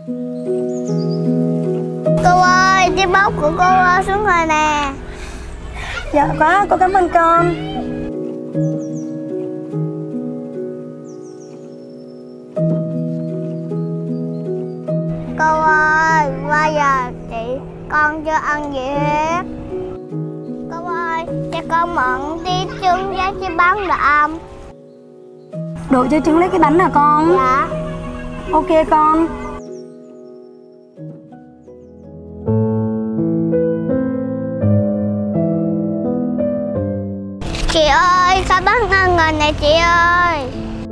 Cô ơi, chiếc bóp của cô ơi xuống rồi nè. Dạ có, cô cảm ơn con. Cô ơi, bây giờ con chưa ăn gì hết. Cô ơi, cho con mượn tí trứng với chiếc bánh được không? Đồ cho trứng lấy cái bánh hả con? Dạ. Ok con. Chị ơi, sao bánh ăn rồi nè chị ơi.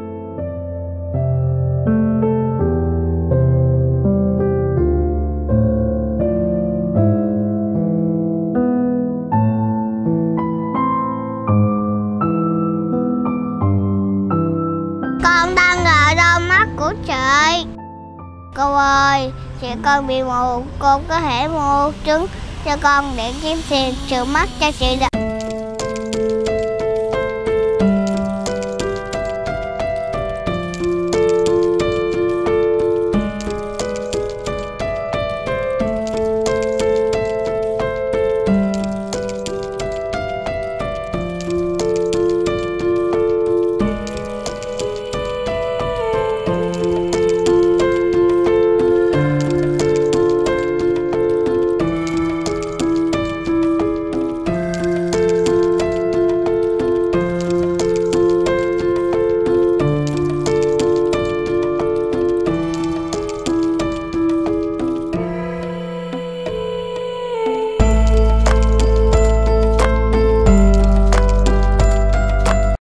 Con đang ở đâu mắt của chị? Cô ơi, chị con bị mù, cô có thể mua trứng cho con để kiếm tiền chữa mắt cho chị được